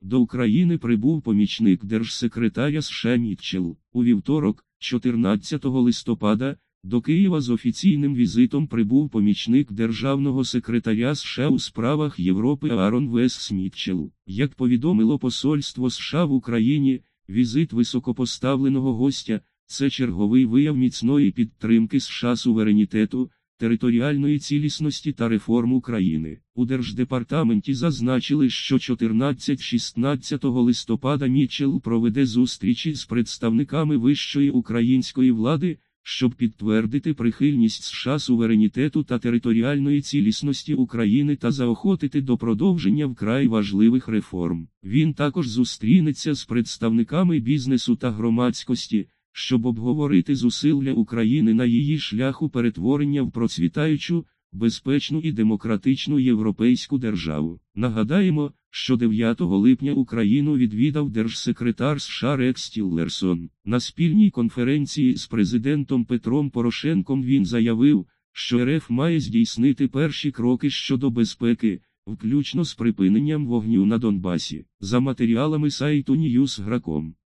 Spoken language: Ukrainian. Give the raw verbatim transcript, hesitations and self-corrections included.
До України прибув помічник держсекретаря США Мітчелл. У вівторок, чотирнадцятого листопада, до Києва з офіційним візитом прибув помічник державного секретаря США у справах Європи Аарон Весс Мітчелл. Як повідомило посольство США в Україні, візит високопоставленого гостя – це черговий вияв міцної підтримки США суверенітету, територіальної цілісності та реформ України. У Держдепартаменті зазначили, що чотирнадцятого-шістнадцятого листопада Мітчелл проведе зустрічі з представниками вищої української влади, щоб підтвердити прихильність США суверенітету та територіальної цілісності України та заохотити до продовження вкрай важливих реформ. Він також зустрінеться з представниками бізнесу та громадськості, щоб обговорити зусилля України на її шляху перетворення в процвітаючу, безпечну і демократичну європейську державу. Нагадаємо, що дев'ятого липня Україну відвідав держсекретар США Рекс Тіллерсон. На спільній конференції з президентом Петром Порошенком він заявив, що РФ має здійснити перші кроки щодо безпеки, включно з припиненням вогню на Донбасі. За матеріалами сайту Ньюс точка гром.